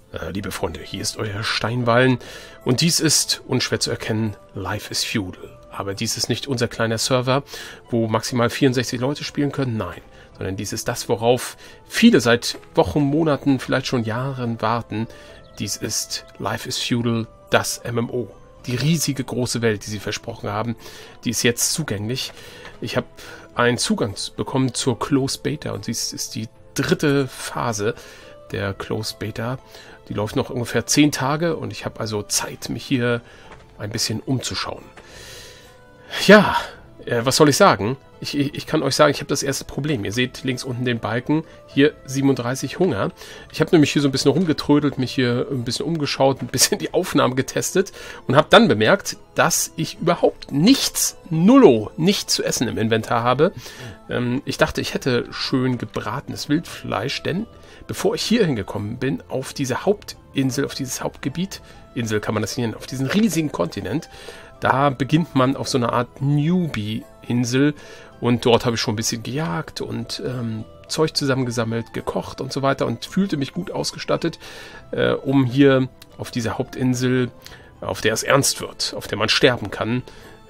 Liebe Freunde, hier ist euer Steinwallen und dies ist, unschwer zu erkennen, Life is Feudal. Aber dies ist nicht unser kleiner Server, wo maximal 64 Leute spielen können, nein. Sondern dies ist das, worauf viele seit Wochen, Monaten, vielleicht schon Jahren warten. Dies ist Life is Feudal, das MMO. Die riesige große Welt, die sie versprochen haben, die ist jetzt zugänglich. Ich habe einen Zugang bekommen zur Closed Beta und dies ist die 3. Phase der Closed Beta. Die läuft noch ungefähr 10 Tage und ich habe also Zeit, mich hier ein bisschen umzuschauen. Ja, was soll ich sagen? Ich kann euch sagen, ich habe das erste Problem. Ihr seht links unten den Balken, hier 37 Hunger. Ich habe nämlich hier so ein bisschen rumgetrödelt, mich hier ein bisschen umgeschaut, ein bisschen die Aufnahmen getestet und habe dann bemerkt, dass ich überhaupt nichts zu essen im Inventar habe. Ich dachte, ich hätte schön gebratenes Wildfleisch, denn bevor ich hier hingekommen bin, auf diese Hauptinsel, auf dieses Hauptgebiet, Insel kann man das nennen, auf diesen riesigen Kontinent, da beginnt man auf so einer Art Newbie-Insel und dort habe ich schon ein bisschen gejagt und Zeug zusammengesammelt, gekocht und so weiter und fühlte mich gut ausgestattet, um hier auf dieser Hauptinsel, auf der es ernst wird, auf der man sterben kann,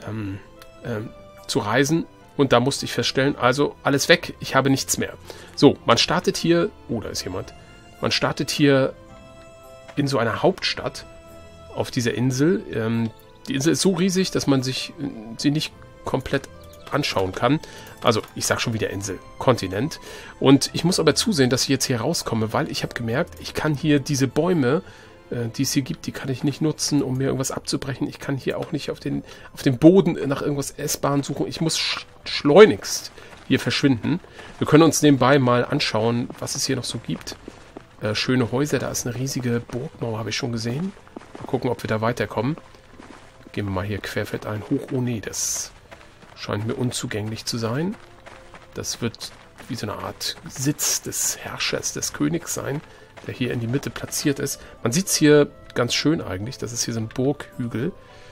zu reisen. Und da musste ich feststellen, also alles weg, ich habe nichts mehr. So, man startet hier, oh, da ist jemand, man startet hier in so einer Hauptstadt auf dieser Insel. Die Insel ist so riesig, dass man sich sie nicht komplett anschauen kann. Also, ich sage schon wieder Insel, Kontinent. Und ich muss aber zusehen, dass ich jetzt hier rauskomme, weil ich habe gemerkt, ich kann hier diese Bäume, die es hier gibt, die kann ich nicht nutzen, um mir irgendwas abzubrechen. Ich kann hier auch nicht auf dem Boden nach irgendwas Essbaren suchen. Ich muss schleunigst hier verschwinden. Wir können uns nebenbei mal anschauen, was es hier noch so gibt. Schöne Häuser, da ist eine riesige Burgmauer, habe ich schon gesehen. Mal gucken, ob wir da weiterkommen. Gehen wir mal hier querfeldein hoch. Oh nee, das scheint mir unzugänglich zu sein. Das wird wie so eine Art Sitz des Herrschers, des Königs sein, der hier in die Mitte platziert ist. Man sieht es hier ganz schön eigentlich. Das ist hier so ein Burghügel.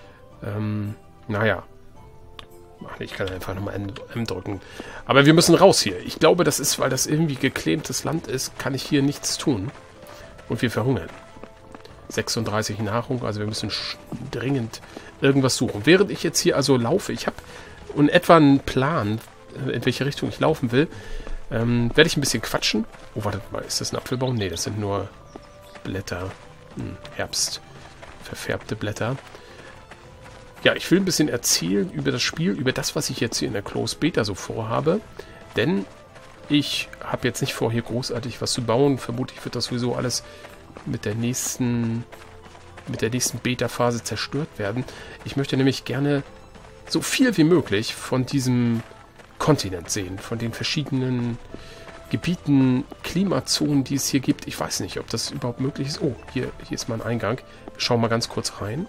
Naja. Ach nee, ich kann einfach nochmal M drücken. Aber wir müssen raus hier. Ich glaube, das ist, weil das irgendwie geklemmtes Land ist, kann ich hier nichts tun. Und wir verhungern. 36 Nahrung, also wir müssen dringend irgendwas suchen. Während ich jetzt hier also laufe, ich habe in etwa einen Plan, in welche Richtung ich laufen will, werde ich ein bisschen quatschen. Oh, warte mal, ist das ein Apfelbaum? Nee, das sind nur Blätter. Herbst verfärbte Blätter. Ja, ich will ein bisschen erzählen über das Spiel, über das, was ich jetzt hier in der Closed Beta so vorhabe. Denn ich habe jetzt nicht vor, hier großartig was zu bauen. Vermutlich wird das sowieso alles mit der nächsten Beta-Phase zerstört werden. Ich möchte nämlich gerne so viel wie möglich von diesem Kontinent sehen, von den verschiedenen Gebieten, Klimazonen, die es hier gibt. Ich weiß nicht, ob das überhaupt möglich ist. Oh, hier ist mal ein Eingang. Wir schauen mal ganz kurz rein.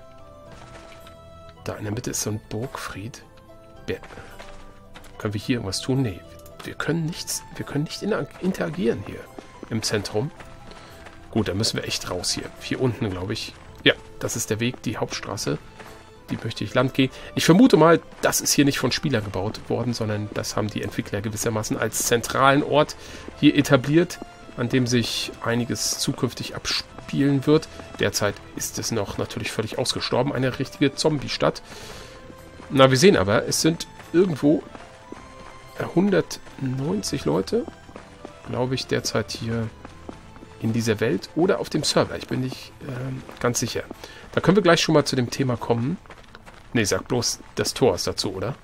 Da in der Mitte ist so ein Burgfried. Können wir hier irgendwas tun? Nee, wir können nicht interagieren hier im Zentrum. Gut, dann müssen wir echt raus hier. Hier unten, glaube ich. Ja, das ist der Weg, die Hauptstraße. Die möchte ich lang gehen. Ich vermute mal, das ist hier nicht von Spielern gebaut worden, sondern das haben die Entwickler gewissermaßen als zentralen Ort hier etabliert, an dem sich einiges zukünftig abspielen wird. Derzeit ist es noch natürlich völlig ausgestorben, eine richtige Zombie-Stadt. Na, wir sehen aber, es sind irgendwo 190 Leute, glaube ich, derzeit hier in dieser Welt oder auf dem Server. Ich bin nicht ganz sicher. Da können wir gleich schon mal zu dem Thema kommen. Ne, sag bloß, das Tor ist dazu, oder?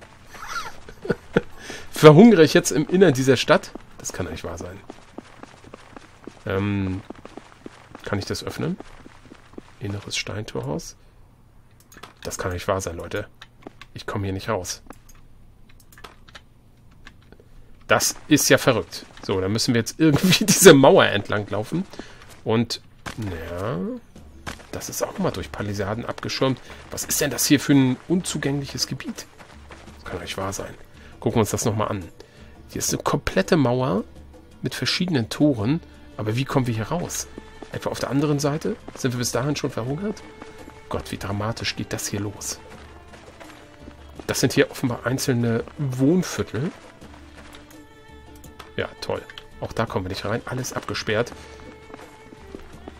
Verhungere ich jetzt im Innern dieser Stadt? Das kann doch nicht wahr sein. Kann ich das öffnen? Inneres Steintorhaus. Das kann nicht wahr sein, Leute. Ich komme hier nicht raus. Das ist ja verrückt. So, dann müssen wir jetzt irgendwie diese Mauer entlang laufen. Und, ja, das ist auch mal durch Palisaden abgeschirmt. Was ist denn das hier für ein unzugängliches Gebiet? Das kann doch nicht wahr sein. Gucken wir uns das nochmal an. Hier ist eine komplette Mauer mit verschiedenen Toren. Aber wie kommen wir hier raus? Etwa auf der anderen Seite? Sind wir bis dahin schon verhungert? Gott, wie dramatisch geht das hier los? Das sind hier offenbar einzelne Wohnviertel. Ja, toll. Auch da kommen wir nicht rein. Alles abgesperrt.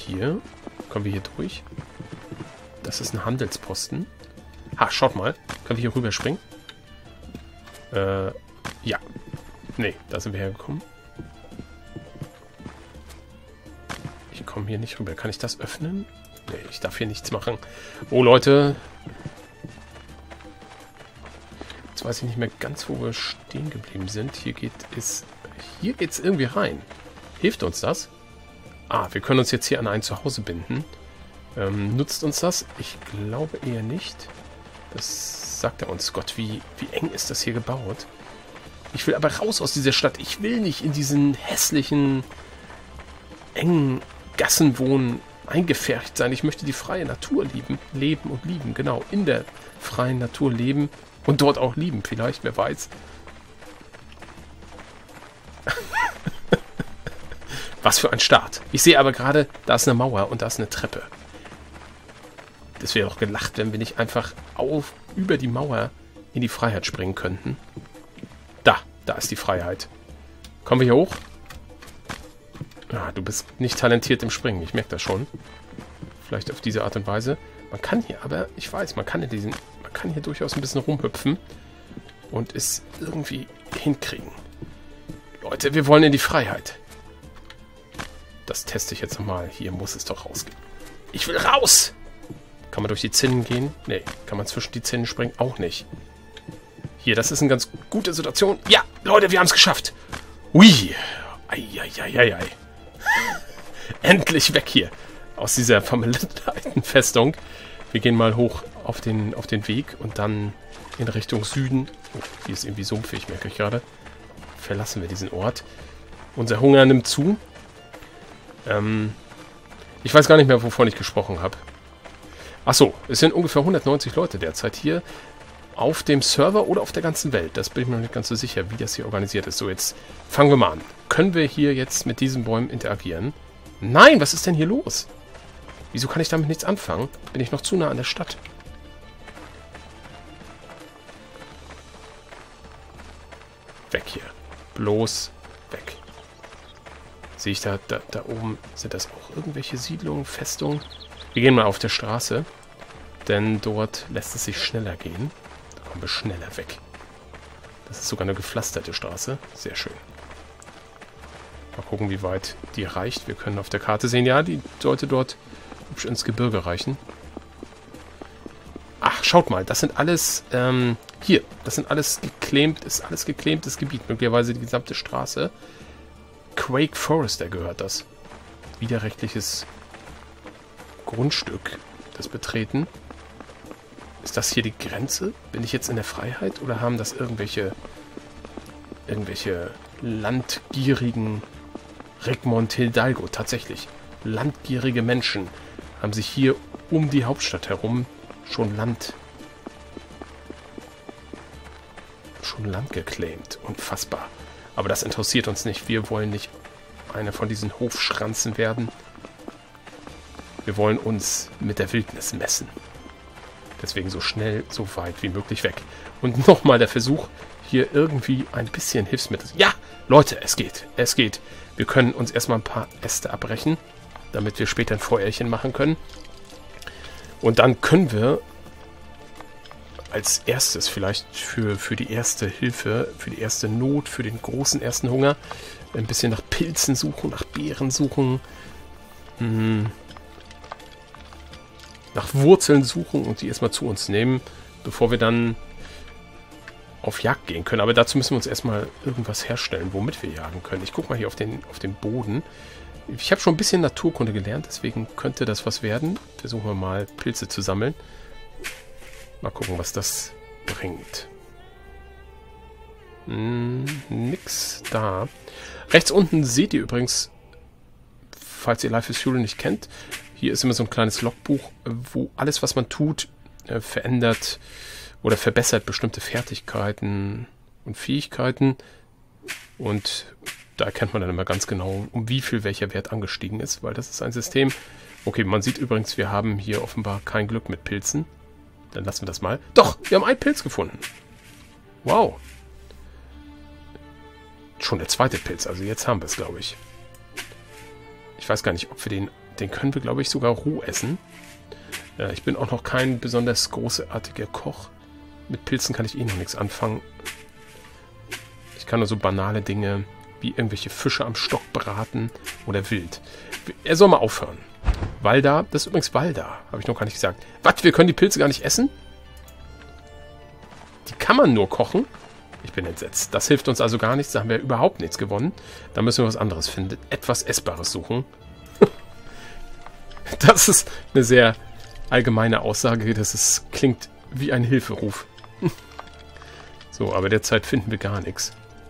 hier. Kommen wir hier durch? Das ist ein Handelsposten. Ha, schaut mal. Können wir hier rüberspringen? Ja. Nee, da sind wir hergekommen. Ich komme hier nicht rüber. Kann ich das öffnen? Nee, ich darf hier nichts machen. Oh, Leute. Jetzt weiß ich nicht mehr ganz, wo wir stehen geblieben sind. Hier geht es irgendwie rein. Hilft uns das? Ah, wir können uns jetzt hier an ein Zuhause binden. Nutzt uns das? Ich glaube eher nicht. Das sagt er uns. Gott, wie eng ist das hier gebaut? Ich will aber raus aus dieser Stadt. Ich will nicht in diesen hässlichen, engen Gassen wohnen, eingepfercht sein. Ich möchte die freie Natur leben und lieben. Genau, in der freien Natur leben und dort auch lieben. Vielleicht, wer weiß. Was für ein Start. Ich sehe aber gerade, da ist eine Mauer und da ist eine Treppe. Das wäre doch gelacht, wenn wir nicht einfach über die Mauer in die Freiheit springen könnten. Da ist die Freiheit. Kommen wir hier hoch? Ah, du bist nicht talentiert im Springen, ich merke das schon. Vielleicht auf diese Art und Weise. Man kann hier aber, ich weiß, man kann hier durchaus ein bisschen rumhüpfen und es irgendwie hinkriegen. Leute, wir wollen in die Freiheit. Das teste ich jetzt nochmal. Hier muss es doch rausgehen. Ich will raus! Kann man durch die Zinnen gehen? Nee. Kann man zwischen die Zinnen springen? Auch nicht. Hier, das ist eine ganz gute Situation. Ja, Leute, wir haben es geschafft. Ui. Eieieiei. Endlich weg hier. Aus dieser vermaledeiten Festung. Wir gehen mal hoch auf den Weg und dann in Richtung Süden. Oh, hier ist irgendwie sumpfig, merke ich gerade. Verlassen wir diesen Ort. Unser Hunger nimmt zu. Ich weiß gar nicht mehr, wovon ich gesprochen habe. Achso, es sind ungefähr 190 Leute derzeit hier auf dem Server oder auf der ganzen Welt. Das bin ich mir noch nicht ganz so sicher, wie das hier organisiert ist. So, jetzt fangen wir mal an. Können wir hier jetzt mit diesen Bäumen interagieren? Nein, was ist denn hier los? Wieso kann ich damit nichts anfangen? Bin ich noch zu nah an der Stadt? Weg hier. Bloß weg. Sehe ich da oben, sind das auch irgendwelche Siedlungen, Festungen? Wir gehen mal auf der Straße, denn dort lässt es sich schneller gehen. Da kommen wir schneller weg. Das ist sogar eine gepflasterte Straße. Sehr schön. Mal gucken, wie weit die reicht. Wir können auf der Karte sehen, ja, die sollte dort hübsch ins Gebirge reichen. Ach, schaut mal, das sind alles, hier, das sind alles alles geclaimtes Gebiet. Möglicherweise die gesamte Straße. Quake Forester gehört das. Widerrechtliches Grundstück, das Betreten. Ist das hier die Grenze? Bin ich jetzt in der Freiheit oder haben das irgendwelche landgierigen Regmont Hidalgo, tatsächlich landgierige Menschen haben sich hier um die Hauptstadt herum schon Land geclaimt. Unfassbar. Aber das interessiert uns nicht. Wir wollen nicht einer von diesen Hofschranzen werden. Wir wollen uns mit der Wildnis messen. Deswegen so schnell, so weit wie möglich weg. Und nochmal der Versuch, hier irgendwie ein bisschen Hilfsmittel. Ja, Leute, es geht. Es geht. Wir können uns erstmal ein paar Äste abbrechen, damit wir später ein Feuerchen machen können. Und dann können wir als erstes vielleicht für die erste Hilfe, für die erste Not, für den großen ersten Hunger ein bisschen nach Pilzen suchen, nach Beeren suchen, nach Wurzeln suchen und die erstmal zu uns nehmen, bevor wir dann auf Jagd gehen können. Aber dazu müssen wir uns erstmal irgendwas herstellen, womit wir jagen können. Ich gucke mal hier auf den Boden. Ich habe schon ein bisschen Naturkunde gelernt, deswegen könnte das was werden. Versuchen wir mal, Pilze zu sammeln. Mal gucken, was das bringt. Nix da. Rechts unten seht ihr übrigens, falls ihr Life is Fuel nicht kennt, hier ist immer so ein kleines Logbuch, wo alles, was man tut, verändert oder verbessert bestimmte Fertigkeiten und Fähigkeiten. Und da erkennt man dann immer ganz genau, um wie viel welcher Wert angestiegen ist, weil das ist ein System. Okay, man sieht übrigens, wir haben hier offenbar kein Glück mit Pilzen. Dann lassen wir das mal. Doch, wir haben einen Pilz gefunden. Wow. Schon der zweite Pilz, also jetzt haben wir es, glaube ich. Ich weiß gar nicht, ob wir den Den können wir, glaube ich, sogar roh essen. Ich bin auch noch kein besonders großartiger Koch. Mit Pilzen kann ich eh noch nichts anfangen. Ich kann nur so banale Dinge wie irgendwelche Fische am Stock braten oder wild. Er soll mal aufhören. Walda, das ist übrigens Walda, habe ich noch gar nicht gesagt. Was, wir können die Pilze gar nicht essen? Die kann man nur kochen? Ich bin entsetzt. Das hilft uns also gar nichts, da haben wir überhaupt nichts gewonnen. Da müssen wir was anderes finden. Etwas Essbares suchen. Das ist eine sehr allgemeine Aussage. Klingt wie ein Hilferuf. So, aber derzeit finden wir gar nichts.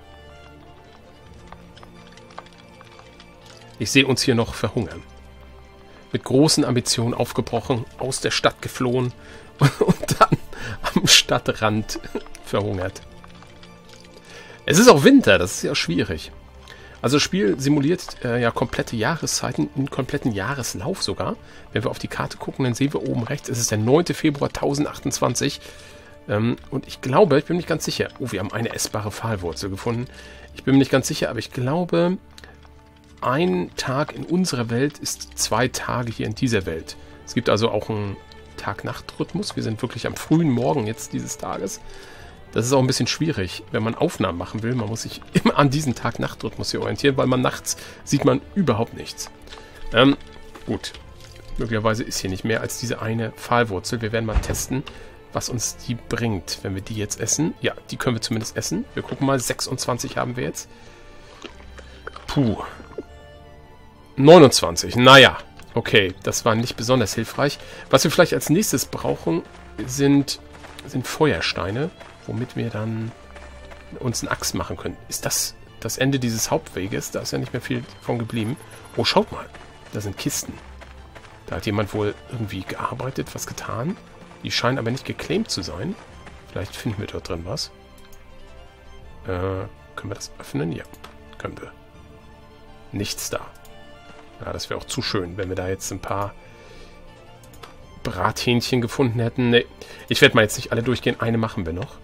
Ich sehe uns hier noch verhungern. Mit großen Ambitionen aufgebrochen, aus der Stadt geflohen und dann am Stadtrand verhungert. Es ist auch Winter, das ist ja schwierig. Also das Spiel simuliert ja komplette Jahreszeiten, einen kompletten Jahreslauf sogar. Wenn wir auf die Karte gucken, dann sehen wir oben rechts, es ist der 9. Februar 1028. Und ich glaube, ich bin mir nicht ganz sicher. Oh, wir haben eine essbare Pfahlwurzel gefunden. Ich bin mir nicht ganz sicher, aber ich glaube, ein Tag in unserer Welt ist 2 Tage hier in dieser Welt. Es gibt also auch einen Tag-Nacht-Rhythmus. Wir sind wirklich am frühen Morgen jetzt dieses Tages. Das ist auch ein bisschen schwierig, wenn man Aufnahmen machen will. Man muss sich immer an diesen Tag-Nacht-Rhythmus hier orientieren, weil nachts sieht man überhaupt nichts. Gut. Möglicherweise ist hier nicht mehr als diese eine Pfahlwurzel. Wir werden mal testen, was uns die bringt, wenn wir die jetzt essen. Ja, die können wir zumindest essen. Wir gucken mal, 26 haben wir jetzt. Puh. 29, naja. Okay, das war nicht besonders hilfreich. Was wir vielleicht als nächstes brauchen, sind Feuersteine, womit wir dann uns eine Axt machen können. Ist das das Ende dieses Hauptweges? Da ist ja nicht mehr viel von geblieben. Oh, schaut mal. Da sind Kisten. Da hat jemand wohl irgendwie gearbeitet, was getan. Die scheinen aber nicht geclaimt zu sein. Vielleicht finden wir dort drin was. Können wir das öffnen? Ja, können wir. Nichts da. Ja, das wäre auch zu schön, wenn wir da jetzt ein paar Brathähnchen gefunden hätten. Nee, ich werde mal jetzt nicht alle durchgehen. Eine machen wir noch.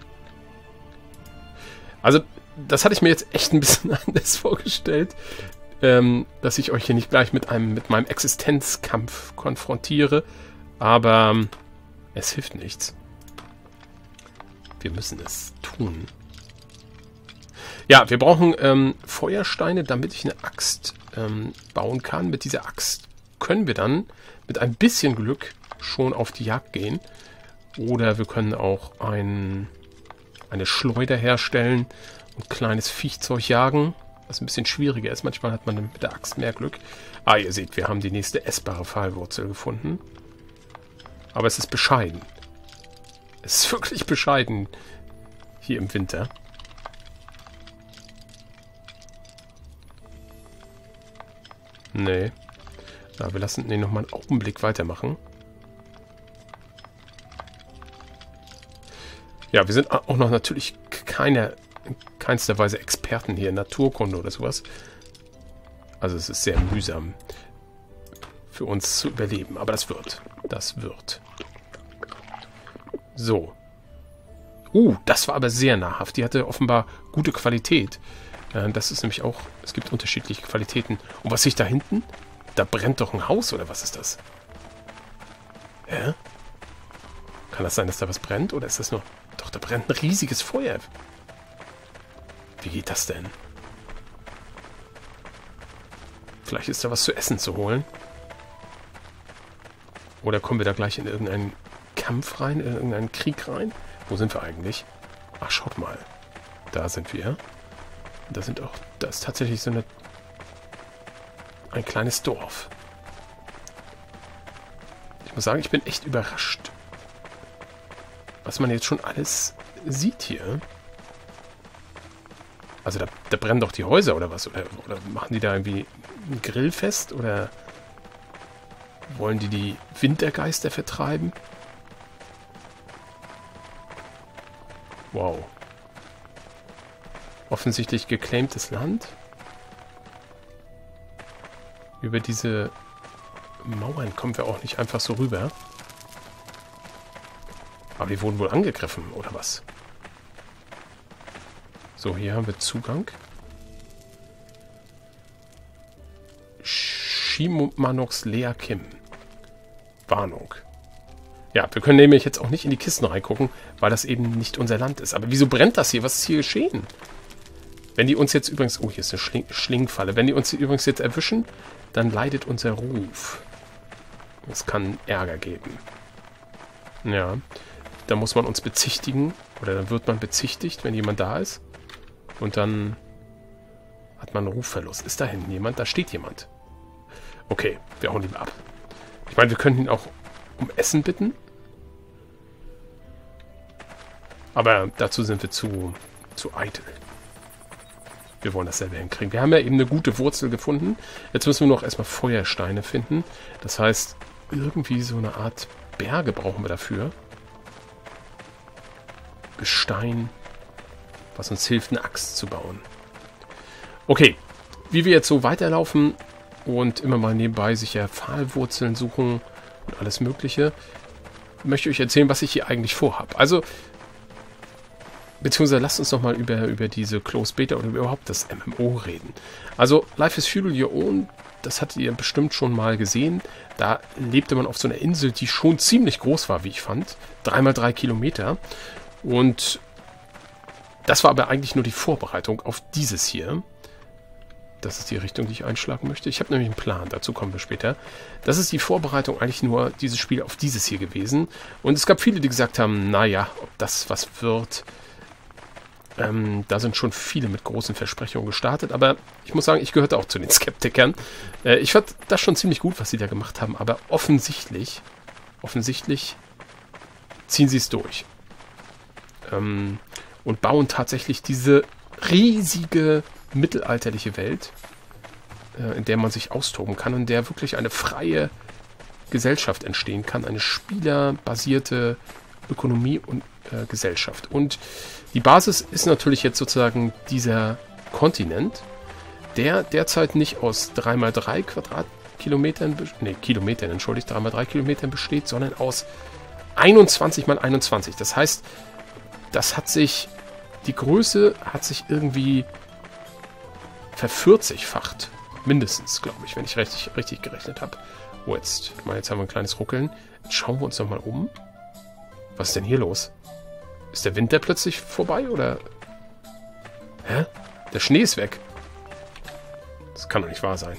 Also, das hatte ich mir jetzt echt ein bisschen anders vorgestellt. Dass ich euch hier nicht gleich mit meinem Existenzkampf konfrontiere. Aber es hilft nichts. Wir müssen es tun. Ja, wir brauchen Feuersteine, damit ich eine Axt bauen kann. Mit dieser Axt können wir dann mit ein bisschen Glück schon auf die Jagd gehen. Oder wir können auch eine Schleuder herstellen und kleines Viechzeug jagen, was ein bisschen schwieriger ist. Manchmal hat man mit der Axt mehr Glück. Ah, ihr seht, wir haben die nächste essbare Pfahlwurzel gefunden. Aber es ist bescheiden. Es ist wirklich bescheiden hier im Winter. Nee. Ja, wir lassen den nochmal einen Augenblick weitermachen. Ja, wir sind auch noch natürlich keinster Weise Experten hier in Naturkunde oder sowas. Also es ist sehr mühsam für uns zu überleben. Aber das wird. Das wird. So. Das war aber sehr nahrhaft. Die hatte offenbar gute Qualität. Das ist nämlich auch, es gibt unterschiedliche Qualitäten. Und was sehe ich da hinten? Da brennt doch ein Haus, oder was ist das? Hä? Kann das sein, dass da was brennt? Oder ist das nur... Doch, da brennt ein riesiges Feuer. Wie geht das denn? Vielleicht ist da was zu essen zu holen. Oder kommen wir da gleich in irgendeinen Kampf rein, in irgendeinen Krieg rein? Wo sind wir eigentlich? Ach, schaut mal. Da sind wir. Da ist tatsächlich so ein kleines Dorf. Ich muss sagen, ich bin echt überrascht, was man jetzt schon alles sieht hier. Also da brennen doch die Häuser oder was? Oder machen die da irgendwie ein Grillfest? Oder wollen die Wintergeister vertreiben? Wow. Offensichtlich geclaimtes Land. Über diese Mauern kommen wir auch nicht einfach so rüber. Aber die wurden wohl angegriffen, oder was? So, hier haben wir Zugang. Shimanox Lea Kim. Warnung. Ja, wir können nämlich jetzt auch nicht in die Kisten reingucken, weil das eben nicht unser Land ist. Aber wieso brennt das hier? Was ist hier geschehen? Wenn die uns jetzt übrigens... Oh, hier ist eine Schlingfalle. Wenn die uns übrigens jetzt erwischen, dann leidet unser Ruf. Es kann Ärger geben. Ja, da muss man uns bezichtigen. Oder dann wird man bezichtigt, wenn jemand da ist. Und dann hat man einen Rufverlust. Ist da hinten jemand? Da steht jemand. Okay, wir hauen ihn ab. Ich meine, wir könnten ihn auch um Essen bitten. Aber dazu sind wir zu eitel. Wir wollen das selber hinkriegen. Wir haben ja eben eine gute Wurzel gefunden. Jetzt müssen wir noch erstmal Feuersteine finden. Das heißt, irgendwie so eine Art Berge brauchen wir dafür. Gestein, was uns hilft, eine Axt zu bauen. Okay, wie wir jetzt so weiterlaufen und immer mal nebenbei sicher Pfahlwurzeln suchen und alles Mögliche, möchte ich euch erzählen, was ich hier eigentlich vorhabe. Also, beziehungsweise lasst uns nochmal über diese Closed Beta oder überhaupt das MMO reden. Also, Life is Feudal Your Own, das hattet ihr bestimmt schon mal gesehen. Da lebte man auf so einer Insel, die schon ziemlich groß war, wie ich fand. 3x3 Kilometer. Und das war aber eigentlich nur die Vorbereitung auf dieses hier. Das ist die Richtung, die ich einschlagen möchte. Ich habe nämlich einen Plan, dazu kommen wir später. Das ist die Vorbereitung eigentlich nur dieses Spiel auf dieses hier gewesen. Und es gab viele, die gesagt haben, naja, ob das was wird. Da sind schon viele mit großen Versprechungen gestartet. Aber ich muss sagen, ich gehörte auch zu den Skeptikern. Ich fand das schon ziemlich gut, was sie da gemacht haben. Aber offensichtlich ziehen sie es durch. Und bauen tatsächlich diese riesige mittelalterliche Welt, in der man sich austoben kann und in der wirklich eine freie Gesellschaft entstehen kann. Eine spielerbasierte Ökonomie und Gesellschaft. Und die Basis ist natürlich jetzt sozusagen dieser Kontinent, der derzeit nicht aus 3x3 Quadratkilometern, 3x3 Kilometern besteht, sondern aus 21x21. Das heißt, die Größe hat sich irgendwie vervierzigfacht. Mindestens, glaube ich, wenn ich richtig gerechnet habe. Oh, jetzt haben wir ein kleines Ruckeln. Jetzt schauen wir uns noch mal um. Was ist denn hier los? Ist der Winter plötzlich vorbei, oder? Hä? Der Schnee ist weg. Das kann doch nicht wahr sein.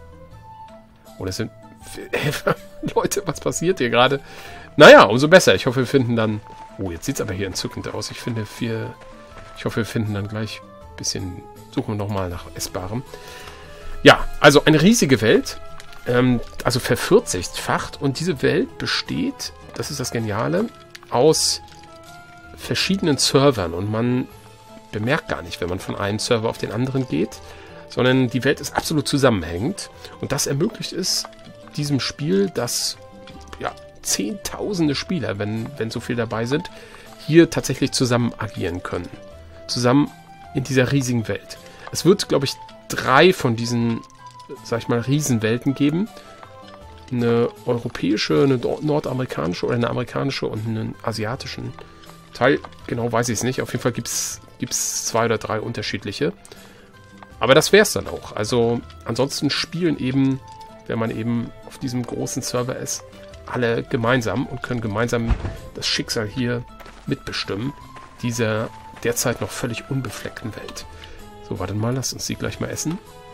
Oder sind... Leute, was passiert hier gerade? Naja, umso besser. Ich hoffe, wir finden dann... Oh, jetzt sieht es aber hier entzückend aus. Ich hoffe, wir finden dann gleich ein bisschen... Suchen wir nochmal nach Essbarem. Ja, also eine riesige Welt. Also vervierzigfacht. Und diese Welt besteht, das ist das Geniale, aus verschiedenen Servern. Und man bemerkt gar nicht, wenn man von einem Server auf den anderen geht, sondern die Welt ist absolut zusammenhängend. Und das ermöglicht es diesem Spiel, dass ja, zehntausende Spieler, wenn so viel dabei sind, hier tatsächlich zusammen agieren können. Zusammen in dieser riesigen Welt. Es wird, glaube ich, 3 von diesen, sag ich mal, Riesenwelten geben. Eine europäische, eine nordamerikanische oder eine amerikanische und einen asiatischen Teil. Genau weiß ich es nicht. Auf jeden Fall gibt es 2 oder 3 unterschiedliche. Aber das wäre es dann auch. Also ansonsten spielen eben, wenn man eben auf diesem großen Server ist, alle gemeinsam und können gemeinsam das Schicksal hier mitbestimmen. Dieser derzeit noch völlig unbefleckten Welt. So, warte mal, lasst uns die gleich mal essen.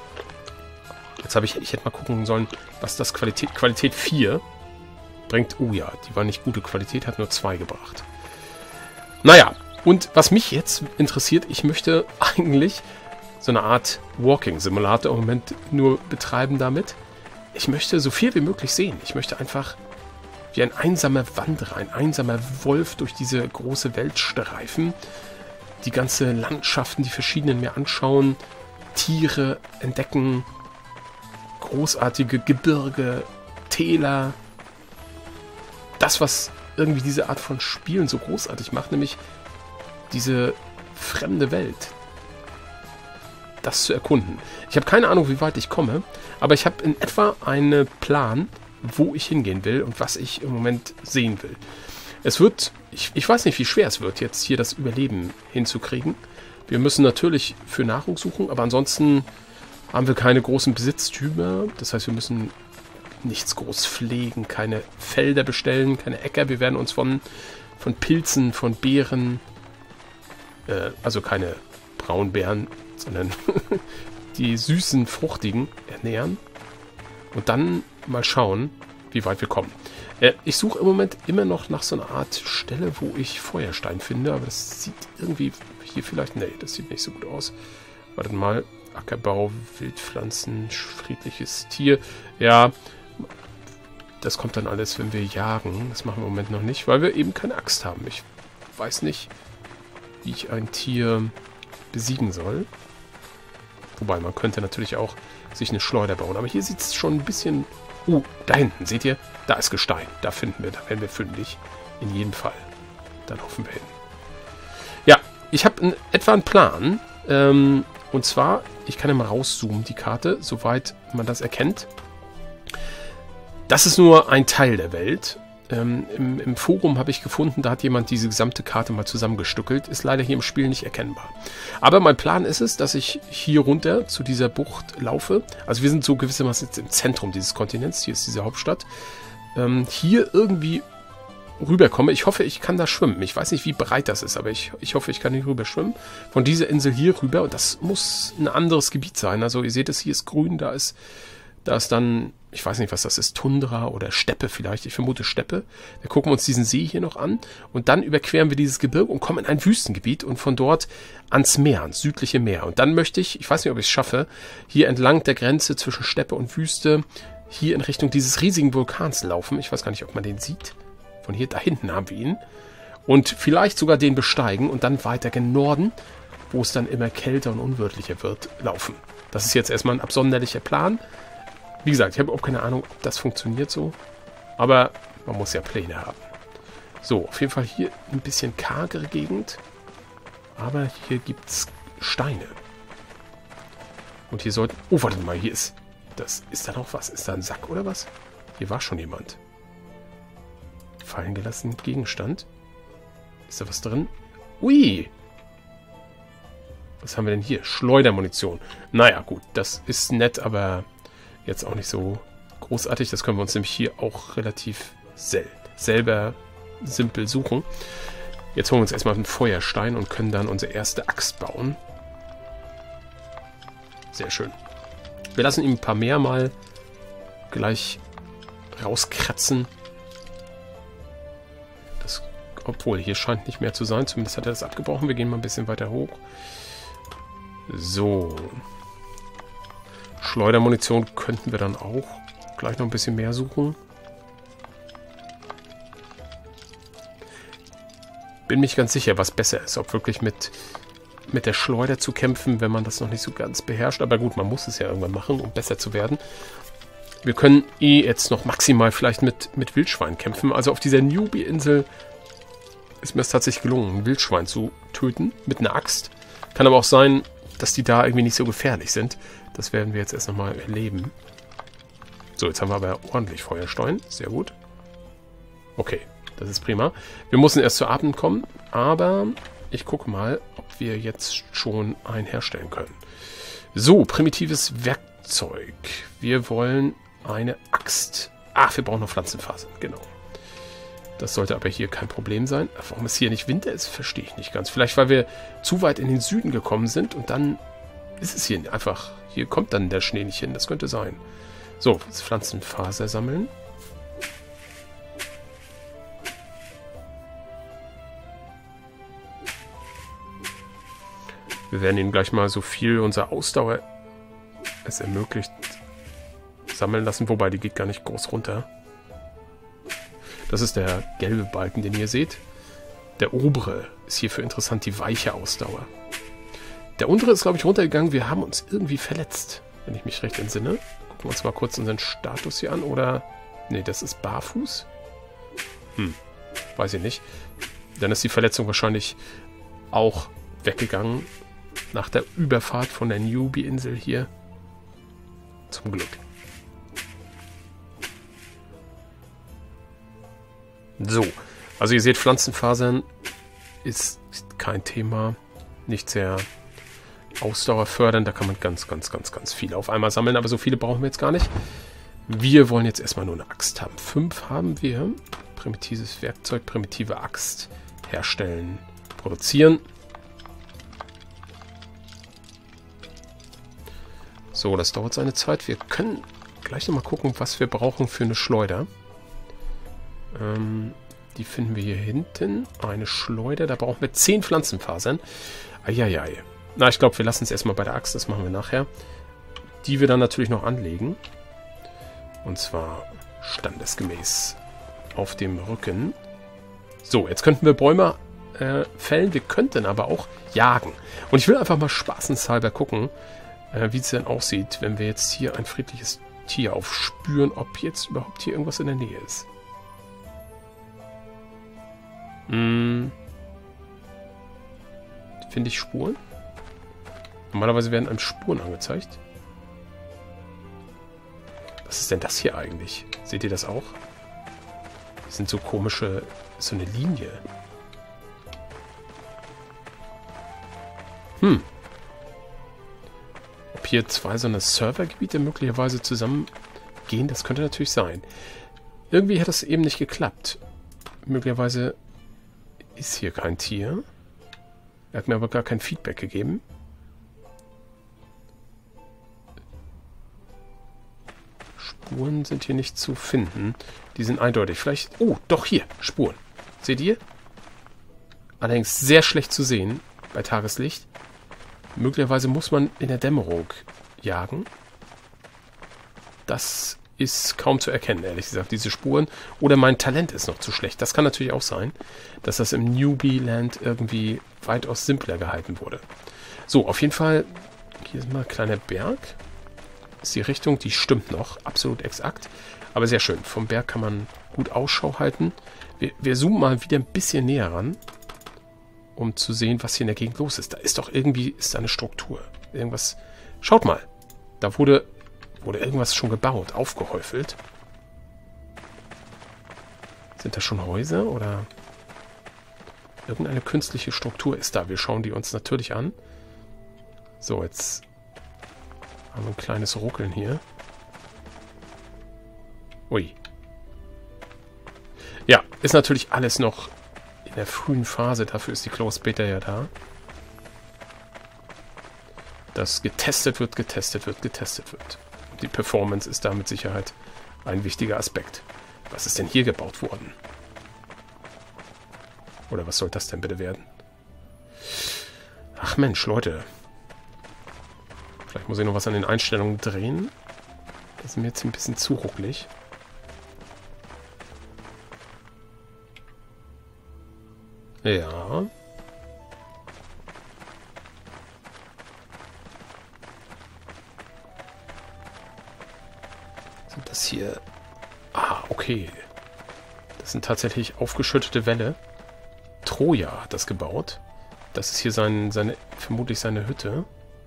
Jetzt ich hätte mal gucken sollen, was das Qualität 4 bringt. Oh ja, die war nicht gute Qualität, hat nur 2 gebracht. Naja, und was mich jetzt interessiert, ich möchte eigentlich so eine Art Walking-Simulator im Moment nur betreiben damit. Ich möchte so viel wie möglich sehen. Ich möchte einfach wie ein einsamer Wanderer, ein einsamer Wolf durch diese große Welt streifen, die ganze Landschaften, die verschiedenen mir anschauen, Tiere entdecken, großartige Gebirge, Täler. Das, was irgendwie diese Art von Spielen so großartig macht, nämlich diese fremde Welt. Das zu erkunden. Ich habe keine Ahnung, wie weit ich komme, aber ich habe in etwa einen Plan, wo ich hingehen will und was ich im Moment sehen will. Es wird, ich weiß nicht, wie schwer es wird, jetzt hier das Überleben hinzukriegen. Wir müssen natürlich für Nahrung suchen, aber ansonsten haben wir keine großen Besitztümer. Das heißt, wir müssen nichts groß pflegen, keine Felder bestellen, keine Äcker. Wir werden uns von Pilzen, von Beeren, also keine Braunbeeren, sondern die süßen, fruchtigen ernähren. Und dann mal schauen, wie weit wir kommen. Ich suche im Moment immer noch nach so einer Art Stelle, wo ich Feuerstein finde. Aber das sieht irgendwie hier vielleicht... Nee, das sieht nicht so gut aus. Wartet mal. Ackerbau, Wildpflanzen, friedliches Tier. Ja, das kommt dann alles, wenn wir jagen. Das machen wir im Moment noch nicht, weil wir eben keine Axt haben. Ich weiß nicht, wie ich ein Tier besiegen soll. Wobei, man könnte natürlich auch sich eine Schleuder bauen. Aber hier sieht es schon ein bisschen... da hinten, seht ihr? Da ist Gestein. Da finden wir, da werden wir fündig. In jedem Fall. Dann hoffen wir hin. Ja, ich habe etwa einen Plan. Und zwar, ich kann ja mal rauszoomen, die Karte, soweit man das erkennt. Das ist nur ein Teil der Welt. Im Forum habe ich gefunden, da hat jemand diese gesamte Karte mal zusammengestückelt. Ist leider hier im Spiel nicht erkennbar. Aber mein Plan ist es, dass ich hier runter zu dieser Bucht laufe. Also wir sind so gewissermaßen jetzt im Zentrum dieses Kontinents. Hier ist diese Hauptstadt. Hier irgendwie rüberkomme. Ich hoffe, ich kann da schwimmen. Ich weiß nicht, wie breit das ist, aber ich hoffe, ich kann hier rüber schwimmen. Von dieser Insel hier rüber. Und das muss ein anderes Gebiet sein. Also ihr seht es, hier ist grün, da ist dann, ich weiß nicht, was das ist, Tundra oder Steppe vielleicht. Ich vermute Steppe. Wir gucken uns diesen See hier noch an. Und dann überqueren wir dieses Gebirge und kommen in ein Wüstengebiet und von dort ans Meer, ans südliche Meer. Und dann möchte ich weiß nicht, ob ich es schaffe, hier entlang der Grenze zwischen Steppe und Wüste, hier in Richtung dieses riesigen Vulkans laufen. Ich weiß gar nicht, ob man den sieht. Von hier, da hinten haben wir ihn. Und vielleicht sogar den besteigen und dann weiter gen Norden, wo es dann immer kälter und unwirtlicher wird, laufen. Das ist jetzt erstmal ein absonderlicher Plan. Wie gesagt, ich habe auch keine Ahnung, ob das funktioniert so. Aber man muss ja Pläne haben. So, auf jeden Fall hier ein bisschen kargere Gegend. Aber hier gibt es Steine. Und hier sollten... Oh, warte mal, hier ist... Ist da noch was? Ist da ein Sack oder was? Hier war schon jemand. Fallen gelassen Gegenstand. Ist da was drin? Ui! Was haben wir denn hier? Schleudermunition. Naja, gut, das ist nett, aber jetzt auch nicht so großartig. Das können wir uns nämlich hier auch relativ selber simpel suchen. Jetzt holen wir uns erstmal einen Feuerstein und können dann unsere erste Axt bauen. Sehr schön. Wir lassen ihm ein paar mehr mal gleich rauskratzen. Obwohl, hier scheint nicht mehr zu sein. Zumindest hat er das abgebrochen. Wir gehen mal ein bisschen weiter hoch. So. Schleudermunition könnten wir dann auch gleich noch ein bisschen mehr suchen. Bin mich ganz sicher, was besser ist. Ob wirklich mit der Schleuder zu kämpfen, wenn man das noch nicht so ganz beherrscht. Aber gut, man muss es ja irgendwann machen, um besser zu werden. Wir können jetzt noch maximal vielleicht mit Wildschwein kämpfen. Also auf dieser Newbie-Insel ist mir es tatsächlich gelungen, ein Wildschwein zu töten mit einer Axt. Kann aber auch sein, dass die da irgendwie nicht so gefährlich sind. Das werden wir jetzt erst nochmal erleben. So, jetzt haben wir aber ordentlich Feuerstein. Sehr gut. Okay, das ist prima. Wir müssen erst zu Abend kommen, aber ich gucke mal, ob wir jetzt schon einen herstellen können. So, primitives Werkzeug. Wir wollen eine Axt. Ach, wir brauchen noch Pflanzenfasern, genau. Das sollte aber hier kein Problem sein. Warum es hier nicht Winter ist, verstehe ich nicht ganz. Vielleicht, weil wir zu weit in den Süden gekommen sind und dann ist es hier einfach... Hier kommt dann der Schnee nicht hin. Das könnte sein. So, jetzt Pflanzenfaser sammeln. Wir werden ihn gleich mal so viel unserer Ausdauer es ermöglicht sammeln lassen. Wobei, die geht gar nicht groß runter. Das ist der gelbe Balken, den ihr seht. Der obere ist hierfür interessant, die weiche Ausdauer. Der untere ist, glaube ich, runtergegangen. Wir haben uns irgendwie verletzt, wenn ich mich recht entsinne. Gucken wir uns mal kurz unseren Status hier an. Oder, nee, das ist barfuß. Weiß ich nicht. Dann ist die Verletzung wahrscheinlich auch weggegangen nach der Überfahrt von der Newbie-Insel hier. Zum Glück. So, also ihr seht, Pflanzenfasern ist kein Thema. Nicht sehr Ausdauer fördern. Da kann man ganz, ganz, ganz, ganz viele auf einmal sammeln. Aber so viele brauchen wir jetzt gar nicht. Wir wollen jetzt erstmal nur eine Axt haben. 5 haben wir. Primitives Werkzeug, primitive Axt. Herstellen, produzieren. So, das dauert seine Zeit. Wir können gleich nochmal gucken, was wir brauchen für eine Schleuder. Die finden wir hier hinten. Eine Schleuder, da brauchen wir 10 Pflanzenfasern. Eieiei. Na, ich glaube, wir lassen es erstmal bei der Axt, das machen wir nachher. Die wir dann natürlich noch anlegen. Und zwar standesgemäß auf dem Rücken. So, jetzt könnten wir Bäume fällen. Wir könnten aber auch jagen. Und ich will einfach mal spaßenshalber gucken, wie es denn aussieht, wenn wir jetzt hier ein friedliches Tier aufspüren, ob jetzt überhaupt hier irgendwas in der Nähe ist. Finde ich Spuren? Normalerweise werden einem Spuren angezeigt. Was ist denn das hier eigentlich? Seht ihr das auch? Das sind so komische... so eine Linie. Ob hier 2 so eine Servergebiete möglicherweise zusammengehen, das könnte natürlich sein. Irgendwie hat das eben nicht geklappt. Möglicherweise ist hier kein Tier. Er hat mir aber gar kein Feedback gegeben. Spuren sind hier nicht zu finden. Die sind eindeutig. Vielleicht... Oh, doch hier. Spuren. Seht ihr? Allerdings sehr schlecht zu sehen bei Tageslicht. Möglicherweise muss man in der Dämmerung jagen. Das ist kaum zu erkennen, ehrlich gesagt, diese Spuren. Oder mein Talent ist noch zu schlecht. Das kann natürlich auch sein, dass das im Newbie-Land irgendwie weitaus simpler gehalten wurde. So, auf jeden Fall, hier ist mal ein kleiner Berg. Ist die Richtung, die stimmt noch, absolut exakt. Aber sehr schön, vom Berg kann man gut Ausschau halten. Wir zoomen mal wieder ein bisschen näher ran, um zu sehen, was hier in der Gegend los ist. Da ist doch irgendwie eine Struktur. Irgendwas. Schaut mal, da wurde irgendwas schon gebaut, aufgehäufelt. Sind da schon Häuser oder irgendeine künstliche Struktur ist da? Wir schauen die uns natürlich an. So, jetzt haben wir ein kleines Ruckeln hier. Ui. Ja, ist natürlich alles noch in der frühen Phase. Dafür ist die Closed Beta ja da. Dass getestet wird. Die Performance ist da mit Sicherheit ein wichtiger Aspekt. Was ist denn hier gebaut worden? Oder was soll das denn bitte werden? Ach Mensch, Leute. Vielleicht muss ich noch was an den Einstellungen drehen. Das ist mir jetzt ein bisschen zu ruckelig. Ja. Sind das hier... Ah, okay. Das sind tatsächlich aufgeschüttete Wälle. Troja hat das gebaut. Das ist hier vermutlich seine Hütte.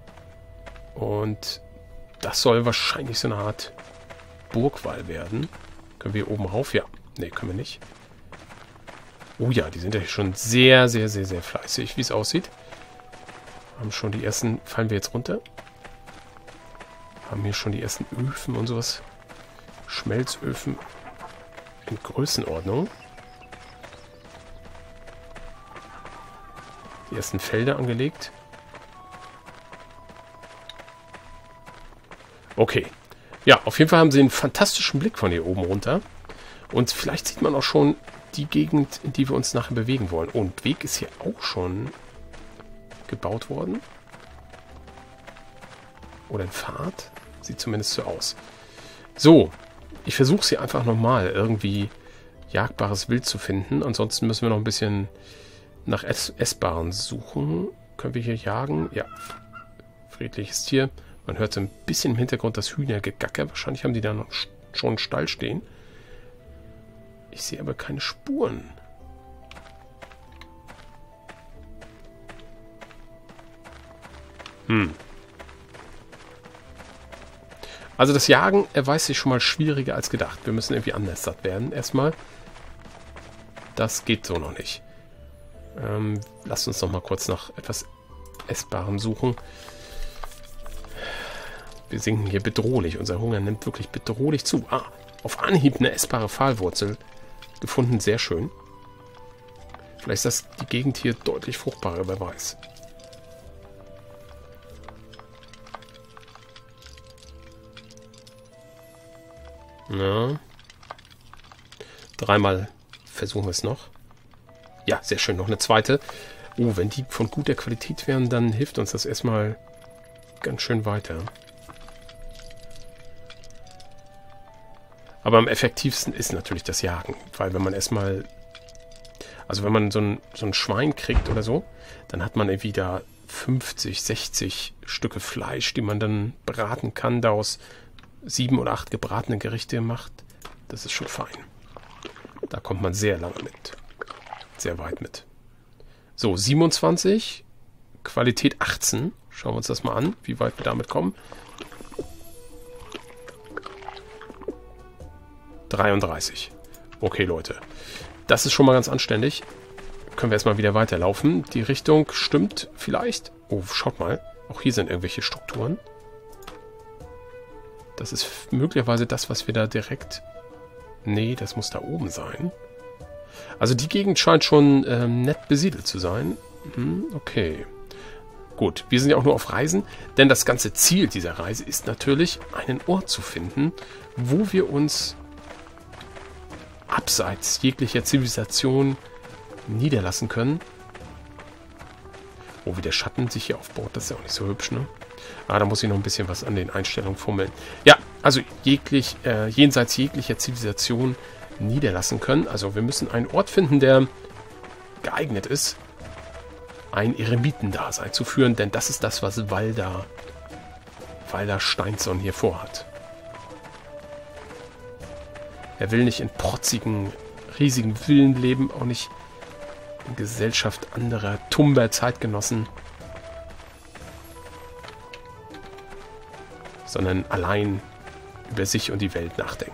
Und das soll wahrscheinlich so eine Art Burgwall werden. Können wir hier oben rauf? Ja. Ne, können wir nicht. Oh ja, die sind ja schon sehr, sehr, sehr, sehr fleißig, wie es aussieht. Haben schon die ersten... Fallen wir jetzt runter? Haben hier schon die ersten Öfen und sowas. Schmelzöfen in Größenordnung. Die ersten Felder angelegt. Okay. Ja, auf jeden Fall haben sie einen fantastischen Blick von hier oben runter. Und vielleicht sieht man auch schon die Gegend, in die wir uns nachher bewegen wollen. Oh, ein Weg ist hier auch schon gebaut worden. Oder ein Pfad. Sieht zumindest so aus. So, ich versuche es hier einfach nochmal irgendwie jagbares Wild zu finden. Ansonsten müssen wir noch ein bisschen nach Essbaren suchen. Können wir hier jagen? Ja. Friedliches Tier. Man hört so ein bisschen im Hintergrund das Hühnergegacker. Wahrscheinlich haben die da noch schon einen Stall stehen. Ich sehe aber keine Spuren. Also das Jagen erweist sich schon mal schwieriger als gedacht. Wir müssen irgendwie anders satt werden erstmal. Das geht so noch nicht. Lasst uns noch mal kurz nach etwas Essbarem suchen. Wir sinken hier bedrohlich. Unser Hunger nimmt wirklich bedrohlich zu. Ah, auf Anhieb eine essbare Pfahlwurzel gefunden. Sehr schön. Vielleicht ist die Gegend hier deutlich fruchtbarer, wer weiß. Ja. Dreimal versuchen wir es noch. Ja, sehr schön. Noch eine zweite. Oh, wenn die von guter Qualität wären, dann hilft uns das erstmal ganz schön weiter. Aber am effektivsten ist natürlich das Jagen. Weil wenn man erstmal... Also wenn man so ein Schwein kriegt oder so, dann hat man irgendwie da 50, 60 Stücke Fleisch, die man dann braten kann, daraus 7 oder 8 gebratene Gerichte macht. Das ist schon fein. Da kommt man sehr lange mit. Sehr weit mit. So, 27, Qualität 18. Schauen wir uns das mal an, wie weit wir damit kommen. 33. Okay, Leute. Das ist schon mal ganz anständig. Können wir erstmal wieder weiterlaufen. Die Richtung stimmt vielleicht. Oh, schaut mal. Auch hier sind irgendwelche Strukturen. Das ist möglicherweise das, was wir da direkt... Nee, das muss da oben sein. Also die Gegend scheint schon nett besiedelt zu sein. Okay. Gut, wir sind ja auch nur auf Reisen. Denn das ganze Ziel dieser Reise ist natürlich, einen Ort zu finden, wo wir uns... abseits jeglicher Zivilisation niederlassen können. Oh, wie der Schatten sich hier aufbaut, das ist ja auch nicht so hübsch, ne? Ah, da muss ich noch ein bisschen was an den Einstellungen fummeln. Ja, also jenseits jeglicher Zivilisation niederlassen können. Also wir müssen einen Ort finden, der geeignet ist, ein Eremitendasein zu führen, denn das ist das, was Walda Steinsson hier vorhat. Er will nicht in protzigen, riesigen Villen leben, auch nicht in Gesellschaft anderer tumber Zeitgenossen, sondern allein über sich und die Welt nachdenken.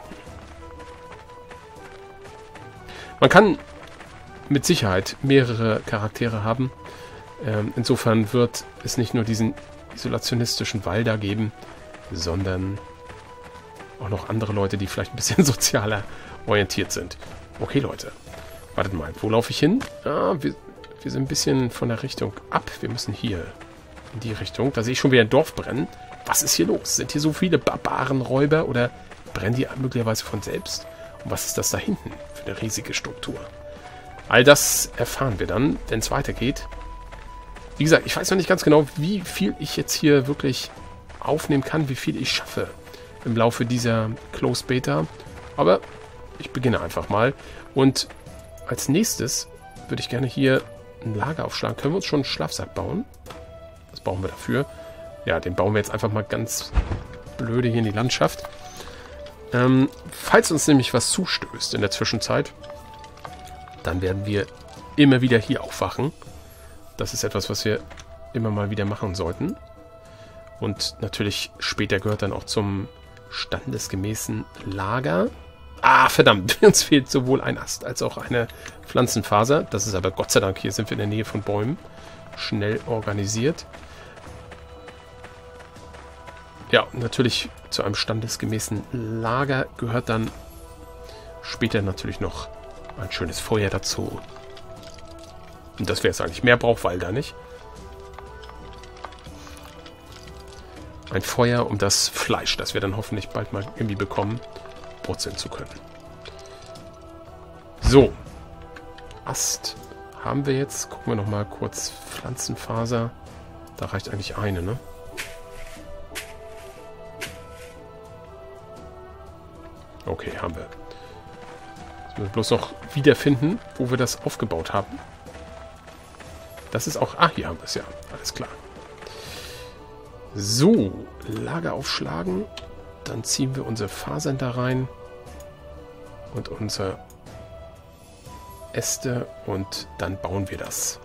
Man kann mit Sicherheit mehrere Charaktere haben. Insofern wird es nicht nur diesen isolationistischen Walda geben, sondern auch noch andere Leute, die vielleicht ein bisschen sozialer orientiert sind. Okay, Leute. Wartet mal, wo laufe ich hin? Ah, wir sind ein bisschen von der Richtung ab. Wir müssen hier in die Richtung. Da sehe ich schon wieder ein Dorf brennen. Was ist hier los? Sind hier so viele Barbarenräuber oder brennen die möglicherweise von selbst? Und was ist das da hinten für eine riesige Struktur? All das erfahren wir dann, wenn es weitergeht. Wie gesagt, ich weiß noch nicht ganz genau, wie viel ich jetzt hier wirklich aufnehmen kann, wie viel ich schaffe im Laufe dieser Closed Beta. Aber ich beginne einfach mal. Und als nächstes würde ich gerne hier ein Lager aufschlagen. Können wir uns schon einen Schlafsack bauen? Was brauchen wir dafür? Ja, den bauen wir jetzt einfach mal ganz blöde hier in die Landschaft. Falls uns nämlich was zustößt in der Zwischenzeit, dann werden wir immer wieder hier aufwachen. Das ist etwas, was wir immer mal wieder machen sollten. Und natürlich später gehört dann auch zum standesgemäßen Lager. Ah, verdammt, uns fehlt sowohl ein Ast als auch eine Pflanzenfaser. Das ist aber Gott sei Dank, hier sind wir in der Nähe von Bäumen. Schnell organisiert. Ja, natürlich zu einem standesgemäßen Lager gehört dann später natürlich noch ein schönes Feuer dazu. Und das wäre es eigentlich. Mehr braucht Walda nicht. Ein Feuer, um das Fleisch, das wir dann hoffentlich bald mal irgendwie bekommen, brutzeln zu können. So. Ast haben wir jetzt. Gucken wir nochmal kurz. Pflanzenfaser. Da reicht eigentlich eine, ne? Okay, haben wir. Jetzt müssen wir bloß noch wiederfinden, wo wir das aufgebaut haben. Das ist auch... Ah, hier haben wir es ja. Alles klar. So, Lager aufschlagen. Dann ziehen wir unsere Fasern da rein. Und unsere Äste. Und dann bauen wir das.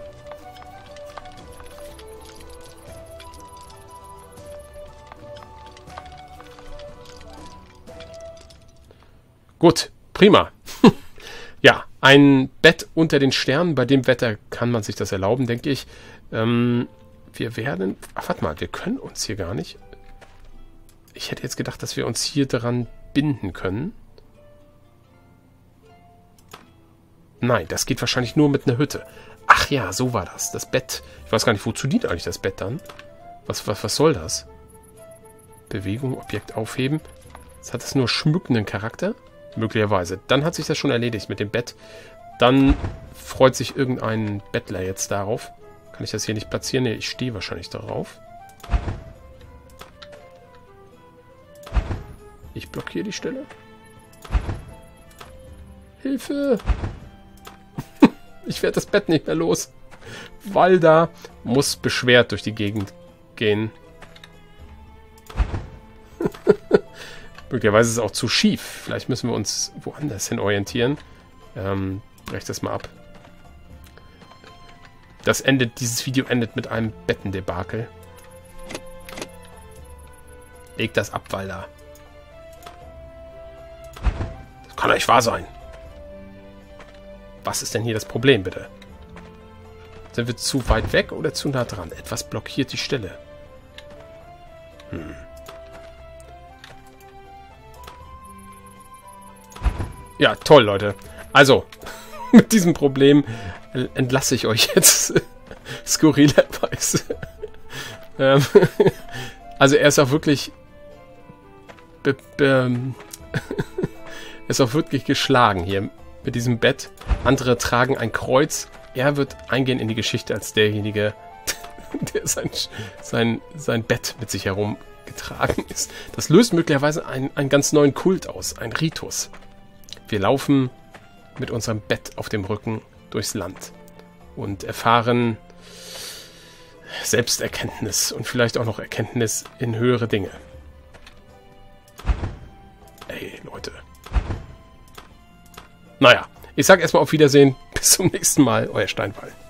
Gut, prima. Ja, ein Bett unter den Sternen. Bei dem Wetter kann man sich das erlauben, denke ich. Wir werden... Ach, warte mal, wir können uns hier gar nicht... Ich hätte jetzt gedacht, dass wir uns hier dran binden können. Nein, das geht wahrscheinlich nur mit einer Hütte. Ach ja, so war das. Das Bett. Ich weiß gar nicht, wozu dient eigentlich das Bett dann? Was soll das? Bewegung, Objekt aufheben. Jetzt hat das nur schmückenden Charakter? Möglicherweise. Dann hat sich das schon erledigt mit dem Bett. Dann freut sich irgendein Bettler jetzt darauf. Kann ich das hier nicht platzieren? Ne, ich stehe wahrscheinlich darauf. Ich blockiere die Stelle. Hilfe! Ich werde das Bett nicht mehr los. Walda muss beschwert durch die Gegend gehen. Möglicherweise ist es auch zu schief. Vielleicht müssen wir uns woanders hin orientieren. Breche das mal ab. Dieses Video endet mit einem Bettendebakel. Leg das ab, Walda. Das kann doch nicht wahr sein. Was ist denn hier das Problem, bitte? Sind wir zu weit weg oder zu nah dran? Etwas blockiert die Stelle. Ja, toll, Leute. Also, mit diesem Problem entlasse ich euch jetzt skurrilerweise. Also, er ist auch wirklich... er ist auch wirklich geschlagen hier mit diesem Bett. Andere tragen ein Kreuz. Er wird eingehen in die Geschichte als derjenige, der sein Bett mit sich herumgetragen ist. Das löst möglicherweise einen ganz neuen Kult aus, ein Ritus. Wir laufen mit unserem Bett auf dem Rücken durchs Land und erfahren Selbsterkenntnis und vielleicht auch noch Erkenntnis in höhere Dinge. Ey, Leute. Naja, ich sage erstmal auf Wiedersehen. Bis zum nächsten Mal. Euer Steinwall.